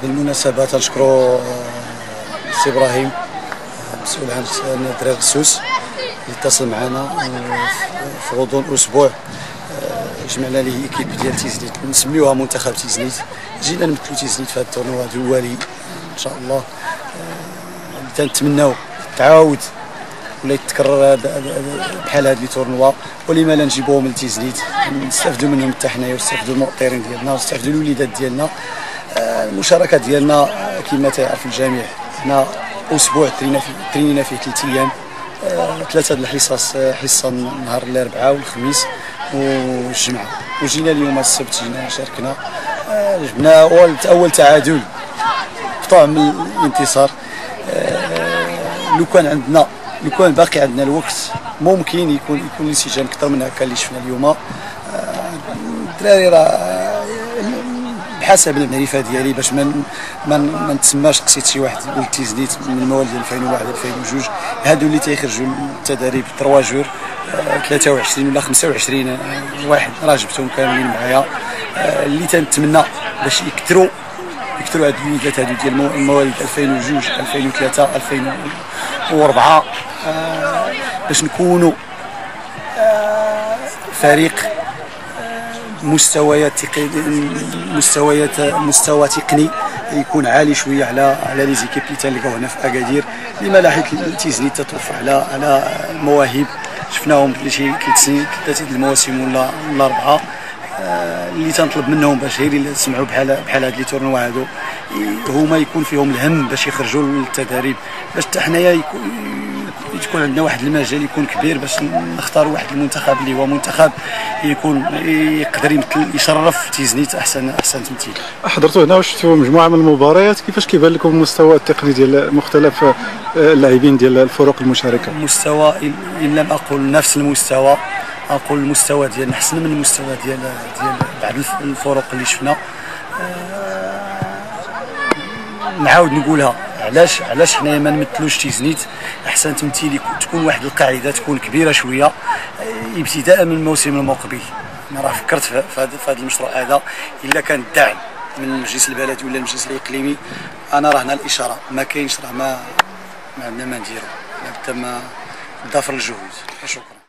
بالمناسبة تنشكرو السي ابراهيم مسؤول عن دراري السوس اللي اتصل معنا في غضون اسبوع. جمعنا ليه ايكيب ديال تيزنيت نسميوها منتخب تيزنيت. جينا نمثلوا تيزنيت في هذا التورنوا الدولي ان شاء الله. تنتمناو تعاود ولا يتكرر بحال هاد لي تورنوا، ولما لا نجيبوهم لتيزنيت نستافدوا منهم حتى حنايا ونستافدوا المؤطرين ديالنا ونستافدوا الوليدات ديالنا. المشاركه ديالنا كما تعرف الجميع، حنا اسبوع ترينينا فيه 3 ايام، 3 د الحصص، حصه نهار الاربعاء والخميس والجمعه، وجينا اليوم السبت جينا شاركنا. جبنا اول تعادل بطعم الانتصار. لو كان باقي عندنا الوقت ممكن يكون الانسجام اكثر من هكا اللي شفنا اليوم. الدراري راه بحسب المعرفه ديالي باش ما نتسماش قصيت شي واحد ولد تيزنيت من المواليد 2001 2002، هادو اللي تيخرجوا التدريب 3 جور 23 ولا 25 واحد راه جبتهم كاملين معايا. اللي تنتمنى باش يكثروا هاد الوليدات هادو ديال المواليد 2002 2003 2004 باش نكونوا فريق مستوى تقني يكون عالي شويه على لي زيكيب اللي تنلقاو هنا في اكادير. لما لا حيت تيزنيت تتوفر على المواهب، شفناهم شي 3 المواسم ولا 4. اللي تنطلب منهم باش غير اللي سمعوا بحال هاد لي تورنوا هادو هما يكون فيهم الهم باش يخرجوا للتدريب، باش حتى حنايا يكون عندنا واحد المجال يكون كبير باش نختاروا واحد المنتخب اللي هو منتخب يكون يقدر يشرف تيزنيت احسن تمثيل. حضرتوا هنا وشفتوا مجموعه من المباريات، كيفاش كيبان لكم المستوى التقني ديال مختلف اللاعبين ديال الفرق المشاركه؟ المستوى ان لم اقل نفس المستوى اقول المستوى ديالنا احسن من المستوى ديال بعض الفرق اللي شفنا. نعاود نقولها، علاش حنايا ما نمثلوش تيزنيت احسن تمثيل؟ تكون واحد القاعده تكون كبيره شويه ابتداء من الموسم المقبل. انا راه فكرت في هذا المشروع هذا، الا كان الدعم من المجلس البلدي ولا المجلس الاقليمي انا راه هنا الاشاره، ما كاينش راه ما عندنا ما نديرو، لابد ما نضافر الجهود. شكرا.